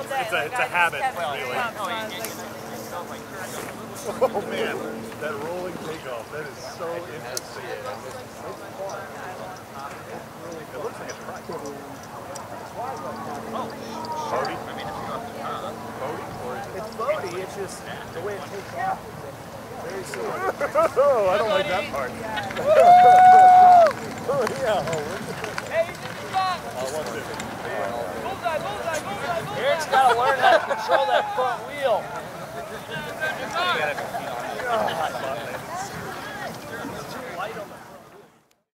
it's a habit, really. Oh man, that rolling takeoff, that is so interesting. It looks like a truck. Bodie? Bodie? Or is it? It's Bodie, it's just the way it takes off. Very similar. Oh, I don't like that part. Oh, yeah. Hey, he's in the spot! Bullseye! Eric's got to learn how to control that front wheel. God.